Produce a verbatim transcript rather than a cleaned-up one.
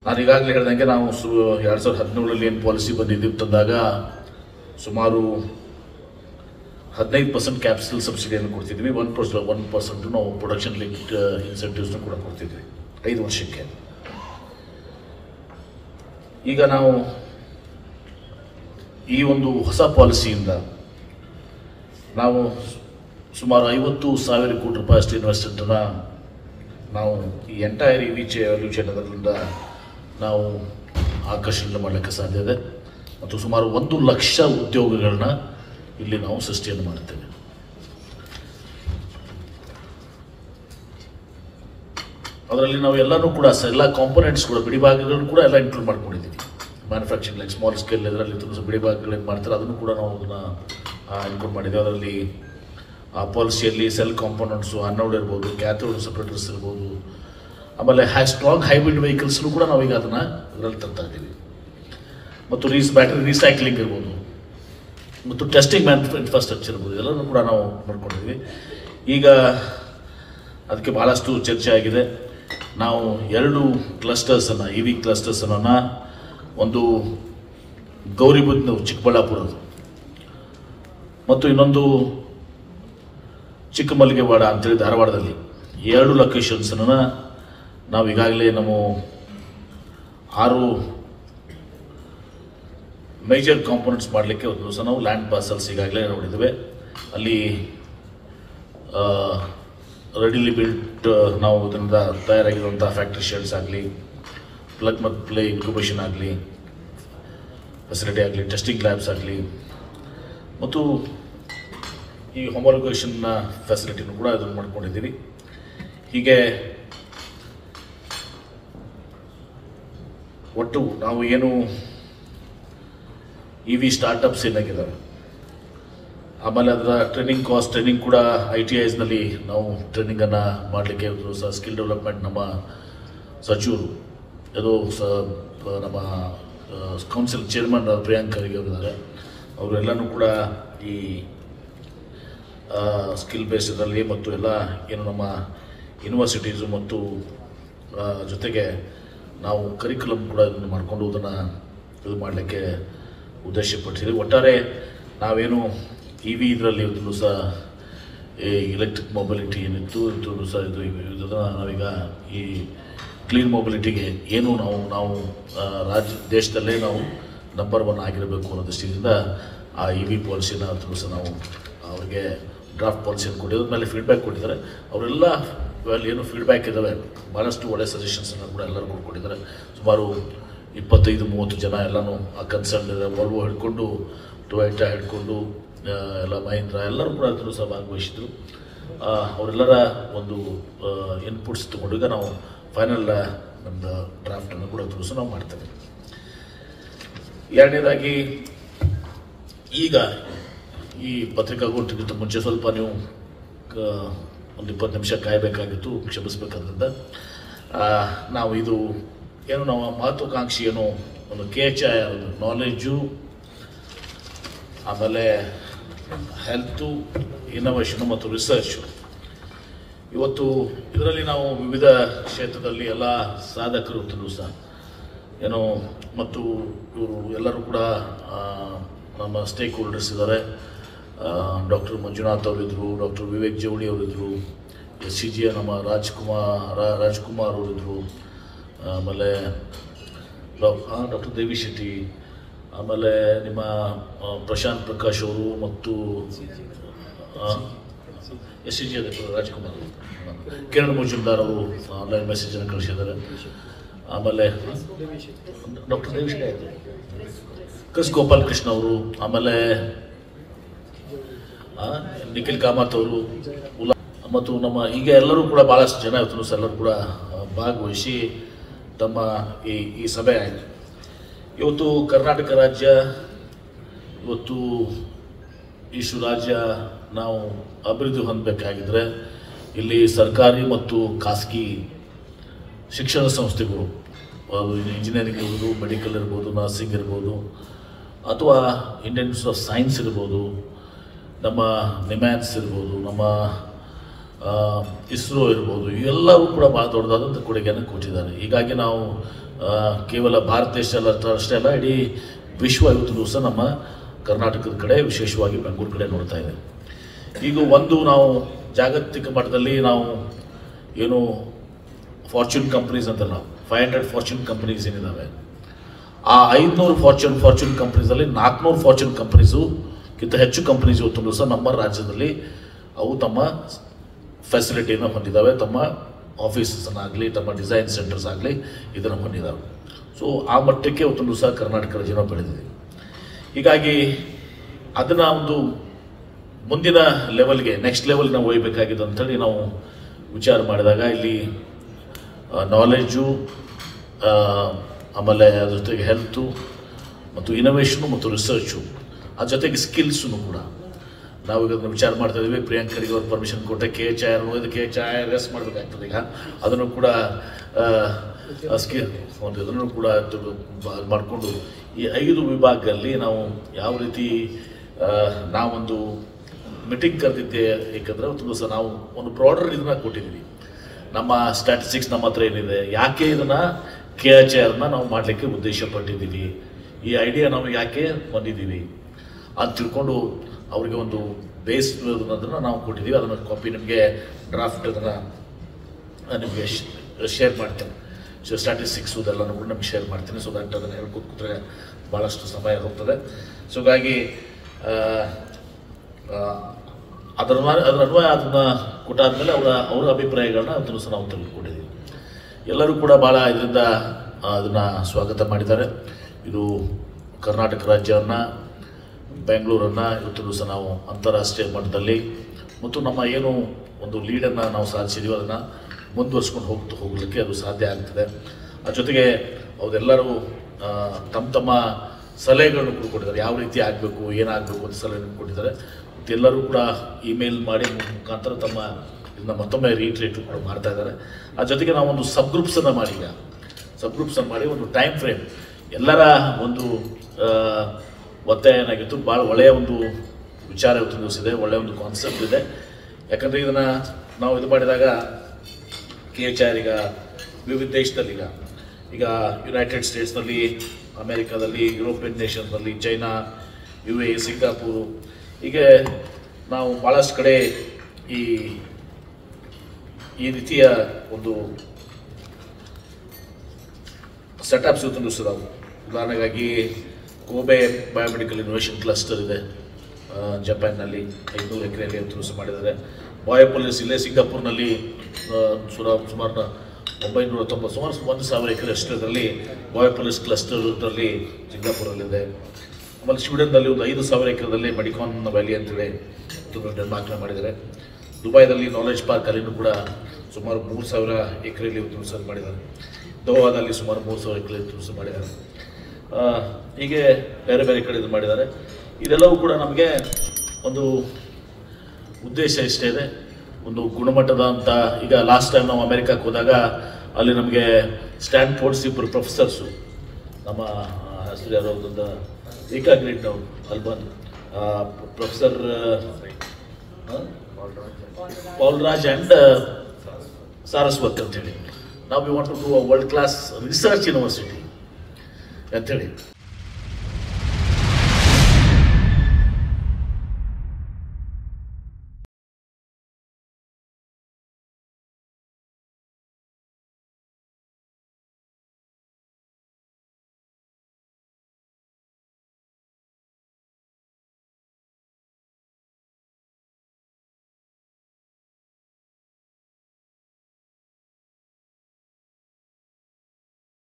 ನಾನು ಈಗಾಗಲೇ ಹೇಳಿದಂಗೆ ನಾವು ಸು ಎರಡು ಸಾವಿರದ ಹದಿನೇಳರಲ್ಲಿ ಏನು ಪಾಲಿಸಿ ಬಂದಿದ್ದೀವಿ ತಂದಾಗ ಸುಮಾರು ಹದಿನೈದು ಪರ್ಸೆಂಟ್ ಕ್ಯಾಪಿಟಲ್ ಸಬ್ಸಿಡಿಯನ್ನು ಕೊಡ್ತಿದ್ವಿ, ಒನ್ ಪರ್ಸೆಂಟ್ ಒನ್ ಪರ್ಸೆಂಟ್ ನಾವು ಪ್ರೊಡಕ್ಷನ್ ಲಿಂಕ್ಡ್ ಇನ್ಸೆಂಟಿವ್ಸ್ನ ಕೂಡ ಕೊಡ್ತಿದ್ವಿ ಐದು ವರ್ಷಕ್ಕೆ. ಈಗ ನಾವು ಈ ಒಂದು ಹೊಸ ಪಾಲಿಸಿಯಿಂದ ನಾವು ಸುಮಾರು ಐವತ್ತು ಸಾವಿರ ಕೋಟಿ ರೂಪಾಯಿ ಅಷ್ಟು ಇನ್ವೆಸ್ಟ್ಮೆಂಟನ್ನು ನಾವು ಈ ಎಂಟೈರ್ ಇ ವಿ ಚೆ ಎವಲ್ಯೂಷನ್ ಅದರಿಂದ ನಾವು ಆಕರ್ಷಣೆ ಮಾಡಲಿಕ್ಕೆ ಸಾಧ್ಯ ಇದೆ ಮತ್ತು ಸುಮಾರು ಒಂದು ಲಕ್ಷ ಉದ್ಯೋಗಗಳನ್ನ ಇಲ್ಲಿ ನಾವು ಸೃಷ್ಟಿಯನ್ನು ಮಾಡುತ್ತೇವೆ. ಅದರಲ್ಲಿ ನಾವು ಎಲ್ಲನೂ ಕೂಡ ಎಲ್ಲ ಕಾಂಪೊನೆಂಟ್ಸ್ ಕೂಡ ಬಿಡಿಭಾಗಗಳನ್ನು ಕೂಡ ಎಲ್ಲ ಇನ್ಕ್ಲೂಡ್ ಮಾಡ್ಕೊಂಡಿದ್ದೀವಿ. ಮ್ಯಾನುಫ್ಯಾಕ್ಚರಿಂಗ್ ಲೈಕ್ ಸ್ಮಾಲ್ ಸ್ಕೇಲ್ ಇದರಲ್ಲಿ ತುಂಬ ಬಿಡಿಭಾಗಗಳು ಏನು ಮಾಡ್ತಾರೆ ಅದನ್ನು ಕೂಡ ನಾವು ಅದನ್ನು ಇನ್ಕ್ಲೂಡ್ ಮಾಡಿದ್ದೀವಿ. ಅದರಲ್ಲಿ ಆ ಪಾಲಿಸಿಯಲ್ಲಿ ಸೆಲ್ ಕಾಂಪೊನೆಂಟ್ಸು ಅನ್ನೋಡ್ ಇರ್ಬೋದು, ಕ್ಯಾಥೋಡ್ ಸಪ್ರೇಟರ್ಸ್ ಇರ್ಬೋದು, ಆಮೇಲೆ ಹೈ ಸ್ಟ್ರಾಂಗ್ ಹೈಬ್ರಿಡ್ ವೆಹಿಕಲ್ಸ್ನು ಕೂಡ ನಾವೀಗ ಅದನ್ನು ಅದರಲ್ಲಿ ತರ್ತಾ ಇದ್ದೀವಿ. ಮತ್ತು ರೀಸ್ ಬ್ಯಾಟ್ರಿ ರೀಸೈಕ್ಲಿಂಗ್ ಇರ್ಬೋದು ಮತ್ತು ಟೆಸ್ಟಿಂಗ್ ಮ್ಯಾನ್ ಇನ್ಫ್ರಾಸ್ಟ್ರಕ್ಚರ್ ಇರ್ಬೋದು, ಎಲ್ಲನೂ ಕೂಡ ನಾವು ಮಾಡ್ಕೊಂಡಿದ್ದೀವಿ. ಈಗ ಅದಕ್ಕೆ ಭಾಳಷ್ಟು ಚರ್ಚೆ ಆಗಿದೆ. ನಾವು ಎರಡು ಕ್ಲಸ್ಟರ್ಸನ್ನು ಇ ವಿ ಕ್ಲಸ್ಟರ್ಸನ್ನು ಒಂದು ಗೌರಿಬಿದನೂರು ಚಿಕ್ಕಬಳ್ಳಾಪುರದ್ದು ಮತ್ತು ಇನ್ನೊಂದು ಚಿಕ್ಕಮಲ್ಲಿಗೆವಾಡ ಅಂತೇಳಿ ಧಾರವಾಡದಲ್ಲಿ ಎರಡು ಲೊಕೇಶನ್ಸನ್ನು ನಾವು ಈಗಾಗಲೇ ನಮ್ಮ ಆರು ಮೇಜರ್ ಕಾಂಪೊನೆಂಟ್ಸ್ ಮಾಡಲಿಕ್ಕೆ ಒಂದು ದಿವಸ ನಾವು ಲ್ಯಾಂಡ್ ಪಾರ್ಸಲ್ಸ್ ಈಗಾಗಲೇ ನೋಡಿದ್ದೇವೆ. ಅಲ್ಲಿ ರೆಡಿಲಿ ಬಿಲ್ಟ್ ನಾವು ಅದರಿಂದ ತಯಾರಾಗಿರುವಂಥ ಫ್ಯಾಕ್ಟ್ರಿ ಶೆಡ್ಸ್ ಆಗಲಿ, ಪ್ಲಗ್ ಮತ್ತು ಪ್ಲೇ ಇನ್ಕ್ಯುಬೇಷನ್ ಆಗಲಿ, ಫೆಸಿಲಿಟಿ ಆಗಲಿ, ಟೆಸ್ಟಿಂಗ್ ಲ್ಯಾಬ್ಸ್ ಆಗಲಿ ಮತ್ತು ಈ ಹೋಮೋಲೋಗೇಷನ್ನ ಫೆಸಿಲಿಟಿನೂ ಕೂಡ ಇದನ್ನು ಮಾಡ್ಕೊಂಡಿದ್ದೀವಿ. ಹೀಗೆ ಒಟ್ಟು ನಾವು ಏನು ಇ ವಿ ಸ್ಟಾರ್ಟಪ್ಸ್ ಏನಾಗಿದ್ದಾವೆ, ಆಮೇಲೆ ಅದರ ಟ್ರೈನಿಂಗ್ ಕಾಸ್ಟ್ ಟ್ರೈನಿಂಗ್ ಕೂಡ ಐ ಟಿ ಐಸ್ನಲ್ಲಿ ನಾವು ಟ್ರೈನಿಂಗನ್ನು ಮಾಡಲಿಕ್ಕೆ ಸಹ ಸ್ಕಿಲ್ ಡೆವಲಪ್ಮೆಂಟ್ ನಮ್ಮ ಸಚಿವರು ಅದು ಸ ನಮ್ಮ ಕೌನ್ಸಿಲ್ ಚೇರ್ಮನ್ ಪ್ರಿಯಾಂಕ್ ಖರ್ಗೆ ಅವರಿದ್ದಾರೆ, ಅವರೆಲ್ಲನೂ ಕೂಡ ಈ ಸ್ಕಿಲ್ ಬೇಸ್ಡಲ್ಲಿ ಮತ್ತು ಎಲ್ಲ ಏನು ನಮ್ಮ ಯೂನಿವರ್ಸಿಟೀಸು ಮತ್ತು ಜೊತೆಗೆ ನಾವು ಕರಿಕ್ಯುಲಮ್ ಕೂಡ ಇದನ್ನು ಮಾಡಿಕೊಂಡು ಅದನ್ನು ಇದು ಮಾಡಲಿಕ್ಕೆ ಉದ್ದೇಶಪಟ್ಟಿದ್ದೀವಿ. ಒಟ್ಟಾರೆ ನಾವೇನು ಇ ವಿ ಇದರಲ್ಲಿ ಒಂದು ಸಹ ಎಲೆಕ್ಟ್ರಿಕ್ ಮೊಬಿಲಿಟಿ ಏನಿತ್ತು ಇದು ಸಹ ಇದು ಇದನ್ನು ನಾವೀಗ ಈ ಕ್ಲೀನ್ ಮೊಬಿಲಿಟಿಗೆ ಏನು ನಾವು ನಾವು ರಾಜ್ಯ ದೇಶದಲ್ಲೇ ನಾವು ನಂಬರ್ ಒನ್ ಆಗಿರಬೇಕು ಅನ್ನೋ ದೃಷ್ಟಿಯಿಂದ ಆ ಇ ವಿ ಪಾಲಿಸಿನ ಅದನ್ನು ಸಹ ನಾವು ಅವ್ರಿಗೆ ಡ್ರಾಫ್ಟ್ ಪಾಲಿಸಿಯನ್ನು ಕೊಟ್ಟಿದ್ದು ಮೇಲೆ ಫೀಡ್ಬ್ಯಾಕ್ ಕೊಟ್ಟಿದ್ದಾರೆ. ಅವರೆಲ್ಲ ಅಲ್ಲಿ ಏನು ಫೀಡ್ಬ್ಯಾಕ್ ಇದ್ದಾವೆ ಭಾಳಷ್ಟು ಒಳ್ಳೆಯ ಸಜೆಷನ್ಸನ್ನು ಕೂಡ ಎಲ್ಲರೂ ಕೊಟ್ಕೊಂಡಿದ್ದಾರೆ. ಸುಮಾರು ಇಪ್ಪತ್ತೈದು ಮೂವತ್ತು ಜನ ಎಲ್ಲನೂ ಆ ಕನ್ಸರ್ನ್ ಇದೆ, ವೋಲ್ವೋ ಹಿಡ್ಕೊಂಡು ಟೊಯೋಟಾ ಹಿಡ್ಕೊಂಡು ಎಲ್ಲ ಮಹೀಂದ್ರ ಎಲ್ಲರೂ ಕೂಡ ಅದನ್ನು ಸಹ ಭಾಗವಹಿಸಿದ್ರು. ಅವರೆಲ್ಲರ ಒಂದು ಇನ್ಪುಟ್ಸ್ ತೊಗೊಂಡು ಈಗ ನಾವು ಫೈನಲ್ ನಮ್ಮದು ಡ್ರಾಫ್ಟನ್ನು ಕೂಡ ಅದನ್ನು ಸಹ ನಾವು ಮಾಡ್ತೇವೆ. ಎರಡನೇದಾಗಿ ಈಗ ಈ ಪತ್ರಿಕಾಗೋಷ್ಠಿಗಿಂತ ಮುಂಚೆ ಸ್ವಲ್ಪ ನೀವು ಒಂದು ಇಪ್ಪತ್ತು ನಿಮಿಷ ಕಾಯಬೇಕಾಗಿತ್ತು, ಕ್ಷಮಿಸಬೇಕಾದ್ರಿಂದ ನಾವು ಇದು ಏನು ನಾವು ಮಹತ್ವಾಕಾಂಕ್ಷಿ ಏನು ಒಂದು ಕೆ ಎಚ್ ಐ ನಾಲೆಡ್ಜು, ಆಮೇಲೆ ಹೆಲ್ತು, ಇನ್ನೋವೇಷನು ಮತ್ತು ರಿಸರ್ಚು, ಇವತ್ತು ಇದರಲ್ಲಿ ನಾವು ವಿವಿಧ ಕ್ಷೇತ್ರದಲ್ಲಿ ಎಲ್ಲ ಸಾಧಕರು ಸಹ ಏನು ಮತ್ತು ಇವರು ಎಲ್ಲರೂ ಕೂಡ ನಮ್ಮ ಸ್ಟೇಕ್ ಹೋಲ್ಡರ್ಸ್ ಇದ್ದಾರೆ. ಡಾಕ್ಟರ್ ಮಂಜುನಾಥ್ ಅವರಿದ್ದರು, ಡಾಕ್ಟರ್ ವಿವೇಕ್ ಜವಳಿ ಅವರಿದ್ದರು, ಎಸ್ ಸಿ ಜಿಯ ನಮ್ಮ ರಾಜ್ಕುಮಾರ್ ರಾಜ್ಕುಮಾರ್ ಅವರಿದ್ದರು, ಆಮೇಲೆ ಡಾಕ್ಟರ್ ದೇವಿ ಶೆಟ್ಟಿ, ಆಮೇಲೆ ನಿಮ್ಮ ಪ್ರಶಾಂತ್ ಪ್ರಕಾಶ್ ಅವರು ಮತ್ತು ಎಸ್ ಸಿ ಜಿ ಅದೇ ರಾಜ್ಕುಮಾರ್ ಅವರು, ಕಿರಣ್ ಮುಜುಮ್ದಾರ್ ಅವರು ಆನ್ಲೈನ್ ಮೆಸೇಜನ್ನು ಕಳಿಸಿದ್ದಾರೆ. ಆಮೇಲೆ ಡಾಕ್ಟರ್ ದೇವಿ ಶೆಟ್ಟಿ ಆಯಿತು, ಕಸ್ ಗೋಪಾಲ್ ಕೃಷ್ಣ ಅವರು, ಆಮೇಲೆ ನಿಖಿಲ್ ಕಾಮತ್ ಅವರು ಉಲಾ ಮತ್ತು ನಮ್ಮ ಈಗ ಎಲ್ಲರೂ ಕೂಡ ಭಾಳಷ್ಟು ಜನ ಇವತ್ತು ಸಹ ಎಲ್ಲರೂ ಕೂಡ ಭಾಗವಹಿಸಿ ತಮ್ಮ ಈ ಈ ಸಭೆ ಆಯಿತು. ಇವತ್ತು ಕರ್ನಾಟಕ ರಾಜ್ಯ ಇವತ್ತು ಇಷ್ಟು ರಾಜ್ಯ ನಾವು ಅಭಿವೃದ್ಧಿ ಹೊಂದಬೇಕಾಗಿದ್ದರೆ ಇಲ್ಲಿ ಸರ್ಕಾರಿ ಮತ್ತು ಖಾಸಗಿ ಶಿಕ್ಷಣ ಸಂಸ್ಥೆಗಳು, ಅದು ಇಂಜಿನಿಯರಿಂಗ್ ಇರ್ಬೋದು, ಮೆಡಿಕಲ್ ಇರ್ಬೋದು, ನರ್ಸಿಂಗ್ ಇರ್ಬೋದು, ಅಥವಾ ಇಂಡಿಯನ್ ಇನ್ಸ್ಟಿಟ್ಯೂಟ್ ಆಫ್ ಸೈನ್ಸ್ ಇರ್ಬೋದು, ನಮ್ಮ ನಿಮ್ಯಾನ್ಸ್ ಇರ್ಬೋದು, ನಮ್ಮ ಇಸ್ರೋ ಇರ್ಬೋದು, ಇವೆಲ್ಲವೂ ಕೂಡ ಭಾಳ ದೊಡ್ಡದಾದಂಥ ಕೊಡುಗೆಯನ್ನು ಕೊಟ್ಟಿದ್ದಾರೆ. ಹೀಗಾಗಿ ನಾವು ಕೇವಲ ಭಾರತ ದೇಶ ಅಷ್ಟೇ ಅಲ್ಲ, ಇಡೀ ವಿಶ್ವ ಇವತ್ತು ದಿವಸ ನಮ್ಮ ಕರ್ನಾಟಕದ ಕಡೆ, ವಿಶೇಷವಾಗಿ ಬೆಂಗಳೂರು ಕಡೆ ನೋಡ್ತಾ ಇದೆ. ಈಗ ಒಂದು ನಾವು ಜಾಗತಿಕ ಮಟ್ಟದಲ್ಲಿ ನಾವು ಏನು ಫಾರ್ಚೂನ್ ಕಂಪ್ನೀಸ್ ಅಂತಲ್ಲ, ಫೈವ್ ಹಂಡ್ರೆಡ್ ಫಾರ್ಚೂನ್ ಕಂಪ್ನೀಸ್ ಏನಿದ್ದಾವೆ, ಆ ಐದುನೂರು ಫಾರ್ಚೂನ್ ಫಾರ್ಚೂನ್ ಕಂಪ್ನೀಸಲ್ಲಿ ನಾಲ್ಕುನೂರು ಫಾರ್ಚೂನ್ ಕಂಪ್ನೀಸು ಕಿಂತ ಹೆಚ್ಚು ಕಂಪ್ನೀಸ್ ಇವತ್ತು ದಿವಸ ನಮ್ಮ ರಾಜ್ಯದಲ್ಲಿ ಅವು ತಮ್ಮ ಫೆಸಿಲಿಟಿಯನ್ನು ಹೊಂದಿದ್ದಾವೆ, ತಮ್ಮ ಆಫೀಸಸ್ಸನ್ನಾಗಲಿ, ತಮ್ಮ ಡಿಸೈನ್ ಸೆಂಟರ್ಸ್ ಆಗಲಿ ಇದನ್ನು ಹೊಂದಿದ್ದಾವೆ. ಸೊ ಆ ಮಟ್ಟಕ್ಕೆ ಇವತ್ತು ದಿವಸ ಕರ್ನಾಟಕದ ಜನ ಬೆಳೆದಿದೆ. ಹೀಗಾಗಿ ಅದನ್ನು ಒಂದು ಮುಂದಿನ ಲೆವೆಲ್ಗೆ, ನೆಕ್ಸ್ಟ್ ಲೆವೆಲ್ಗೆ ನಾವು ಒಯ್ಯಬೇಕಾಗಿದೆ ಅಂತೇಳಿ ನಾವು ವಿಚಾರ ಮಾಡಿದಾಗ ಇಲ್ಲಿ ನಾಲೆಜು, ಆಮೇಲೆ ಅದ್ರ ಜೊತೆಗೆ ಹೆಲ್ತು ಮತ್ತು ಇನೋವೇಷನು ಮತ್ತು ರಿಸರ್ಚು, ಅದ್ರ ಜೊತೆಗೆ ಸ್ಕಿಲ್ಸೂ ಕೂಡ ನಾವು ಈಗ ಅದನ್ನು ವಿಚಾರ ಮಾಡ್ತಾ ಇದ್ದೀವಿ. ಪ್ರಿಯಾಂಕರಿಗೆ ಅವ್ರು ಪರ್ಮಿಷನ್ ಕೊಟ್ಟೆ ಕೆ ಎಚ್ ಐ ಆರ್ ಇದಕ್ಕೆ K H I R S ಮಾಡಬೇಕಾಗ್ತದೆ. ಈಗ ಅದನ್ನು ಕೂಡ ಸ್ಕಿಲ್ ಒಂದು ಅದನ್ನು ಕೂಡ ಮಾಡಿಕೊಂಡು ಈ ಐದು ವಿಭಾಗದಲ್ಲಿ ನಾವು ಯಾವ ರೀತಿ ನಾವೊಂದು ಮೀಟಿಂಗ್ ಕರೆದಿದ್ದೆ. ಏಕೆಂದರೆ ಒಂದು ದಿವಸ ನಾವು ಒಂದು ಬ್ರಾಡರ್ ಇದನ್ನು ಕೊಟ್ಟಿದ್ದೀವಿ. ನಮ್ಮ ಸ್ಟ್ಯಾಟಿಸ್ಟಿಕ್ಸ್ ನಮ್ಮ ಹತ್ರ ಏನಿದೆ, ಯಾಕೆ ಇದನ್ನು ಕೆ ಎಚ್ ಐ ಆರ್ನ ನಾವು ಮಾಡಲಿಕ್ಕೆ ಉದ್ದೇಶ ಪಟ್ಟಿದ್ದೀವಿ, ಈ ಐಡಿಯಾ ನಾವು ಯಾಕೆ ಬಂದಿದ್ದೀವಿ ಅಂತ ತಿಳ್ಕೊಂಡು ಅವರಿಗೆ ಒಂದು ಬೇಸ್ ಅದನ್ನು ನಾವು ಕೊಟ್ಟಿದ್ದೀವಿ. ಅದನ್ನು ಕಾಪಿ ನಿಮಗೆ ಡ್ರಾಫ್ಟ್ ಅದನ್ನು ನಿಮಗೆ ಶೇರ್ ಮಾಡ್ತೇನೆ. ಸೊ ಸ್ಟ್ಯಾಟಿಸ್ಟಿಕ್ಸು ಅದೆಲ್ಲನೂ ಕೂಡ ನಿಮ್ಗೆ ಶೇರ್ ಮಾಡ್ತೀನಿ. ಸೊ ದಟ್ ಅದನ್ನು ಹೇಳ್ಕೊತ ಕೂತ್ರೆ ಭಾಳಷ್ಟು ಸಮಯ ಹೋಗ್ತದೆ. ಸೊ ಹಾಗಾಗಿ ಅದರ ಅದರ ಅನ್ವಯ ಅದನ್ನು ಕೊಟ್ಟಾದ್ಮೇಲೆ ಅವರ ಅವರ ಅಭಿಪ್ರಾಯಗಳನ್ನ ಅದನ್ನು ಸಹ ನಾವು ತೆಗೆದುಕೊಂಡಿದ್ದೀವಿ. ಎಲ್ಲರೂ ಕೂಡ ಭಾಳ ಇದರಿಂದ ಅದನ್ನು ಸ್ವಾಗತ ಮಾಡಿದ್ದಾರೆ. ಇದು ಕರ್ನಾಟಕ ರಾಜ್ಯವನ್ನು, ಬೆಂಗಳೂರನ್ನು ಇವತ್ತು ದಿವಸ ನಾವು ಅಂತಾರಾಷ್ಟ್ರೀಯ ಮಟ್ಟದಲ್ಲಿ ಮತ್ತು ನಮ್ಮ ಏನು ಒಂದು ಲೀಡನ್ನು ನಾವು ಸಾಧಿಸಿದ್ದೀವಿ ಅದನ್ನು ಮುಂದುವರ್ಸ್ಕೊಂಡು ಹೋಗ್ತಾ ಹೋಗಲಿಕ್ಕೆ ಅದು ಸಾಧ್ಯ ಆಗ್ತದೆ. ಅದ್ರ ಜೊತೆಗೆ ಅವರೆಲ್ಲರೂ ತಮ್ಮ ತಮ್ಮ ಸಲಹೆಗಳನ್ನು ಕೂಡ ಕೊಟ್ಟಿದ್ದಾರೆ, ಯಾವ ರೀತಿ ಆಗಬೇಕು, ಏನಾಗಬೇಕು ಅಂತ ಸಲಹೆಗಳನ್ನು ಕೊಟ್ಟಿದ್ದಾರೆ. ಮತ್ತು ಎಲ್ಲರೂ ಕೂಡ ಇಮೇಲ್ ಮಾಡಿ ಮುಖಾಂತರ ತಮ್ಮ ಇದನ್ನ ಮತ್ತೊಮ್ಮೆ ರೀಟ್ರೇಟ್ ಕೂಡ ಮಾಡ್ತಾ ಇದ್ದಾರೆ. ಅದ್ರ ಜೊತೆಗೆ ನಾವು ಒಂದು ಸಬ್ ಗ್ರೂಪ್ಸನ್ನು ಮಾಡಿ ಈಗ ಸಬ್ ಗ್ರೂಪ್ಸನ್ನು ಮಾಡಿ ಒಂದು ಟೈಮ್ ಫ್ರೇಮ್ ಎಲ್ಲರ ಒಂದು ಒತ್ತಾಯ ಏನಾಗಿತ್ತು. ಭಾಳ ಒಳ್ಳೆಯ ಒಂದು ವಿಚಾರ ಇವತ್ತು ದಿವಸ ಇದೆ, ಒಳ್ಳೆಯ ಒಂದು ಕಾನ್ಸೆಪ್ಟ್ ಇದೆ. ಯಾಕಂದರೆ ಇದನ್ನು ನಾವು ಇದು ಮಾಡಿದಾಗ ಕೆ ಎಚ್ ಆರ್ ಈಗ ವಿವಿಧ ದೇಶದಲ್ಲಿ ಈಗ ಈಗ ಯುನೈಟೆಡ್ ಸ್ಟೇಟ್ಸ್ನಲ್ಲಿ, ಅಮೇರಿಕಾದಲ್ಲಿ, ಯುರೋಪಿಯನ್ ನೇಷನ್ಸ್ನಲ್ಲಿ, ಚೈನಾ, ಯು ಎ, ಸಿಂಗಾಪುರು, ಹೀಗೆ ನಾವು ಭಾಳಷ್ಟು ಕಡೆ ಈ ಈ ರೀತಿಯ ಒಂದು ಸೆಟಪ್ಸ್ ಇವತ್ತು ದಿವಸದಾವು. ಉದಾಹರಣೆಗಾಗಿ ಕೋಬೆ ಬಯೋಮೆಡಿಕಲ್ ಇನೋವೇಷನ್ ಕ್ಲಸ್ಟರ್ ಇದೆ ಜಪಾನ್ನಲ್ಲಿ, ಐನೂರು ಎಕರೆಯಲ್ಲಿ ಇವತ್ತು ದಿವಸ ಮಾಡಿದ್ದಾರೆ. ಬಾಯೋಪೊಲಿಸ್ ಇಲ್ಲೇ ಸಿಂಗಾಪುರ್ನಲ್ಲಿ ಸುಮಾರು ಸುಮಾರು ಒಂಬೈನೂರ ತೊಂಬತ್ತು ಸುಮಾರು ಒಂದು ಸಾವಿರ ಎಕರೆ ಅಷ್ಟರಲ್ಲಿ ಬಾಯೋಪೊಲಿಸ್ ಕ್ಲಸ್ಟರ್ ಇದರಲ್ಲಿ ಸಿಂಗಾಪುರಲ್ಲಿದೆ. ಆಮೇಲೆ ಸ್ವೀಡನ್ನಲ್ಲಿ ಒಂದು ಐದು ಸಾವಿರ ಎಕರೆದಲ್ಲಿ ಮೆಡಿಕಾನ್ ವ್ಯಾಲಿ ಅಂತೇಳಿ ನಿರ್ಮಾಣ ಮಾಡಿದ್ದಾರೆ. ದುಬೈದಲ್ಲಿ ನಾಲೆಜ್ ಪಾರ್ಕ್ ಅಲ್ಲಿನೂ ಕೂಡ ಸುಮಾರು ಮೂರು ಸಾವಿರ ಎಕರೆಯಲ್ಲಿ ಇವತ್ತು ದಿವಸ ಮಾಡಿದ್ದಾರೆ. ದೋಹಾದಲ್ಲಿ ಸುಮಾರು ಮೂರು ಸಾವಿರ ಎಕರೆ ದಿವಸ ಮಾಡಿದ್ದಾರೆ. ಹೀಗೆ ಬೇರೆ ಬೇರೆ ಕಡೆ ಇದು ಮಾಡಿದ್ದಾರೆ. ಇದೆಲ್ಲವೂ ಕೂಡ ನಮಗೆ ಒಂದು ಉದ್ದೇಶ ಇಷ್ಟೇ ಇದೆ, ಒಂದು ಗುಣಮಟ್ಟದ ಅಂತ. ಈಗ ಲಾಸ್ಟ್ ಟೈಮ್ ನಾವು ಅಮೆರಿಕಕ್ಕೆ ಹೋದಾಗ ಅಲ್ಲಿ ನಮಗೆ ಸ್ಟ್ಯಾನ್ಫೋರ್ಡ್ಸ್ ಇಬ್ಬರು ಪ್ರೊಫೆಸರ್ಸು, ನಮ್ಮ ಹೆಸರು ಯಾರೋ ಒಂದು ಏಕಾಗ್ರೇಟ್ ಅವರು ಅಲ್ಲಿ ಬಂದು ಪ್ರೊಫೆಸರ್ ಪೌಲ್ರಾಜ್ ಆ್ಯಂಡ್ ಸಾರಸ್ವತ್ ಅಂತೇಳಿ, ನಾವು we want to do a world class research university ಅಂಥೇಳಿ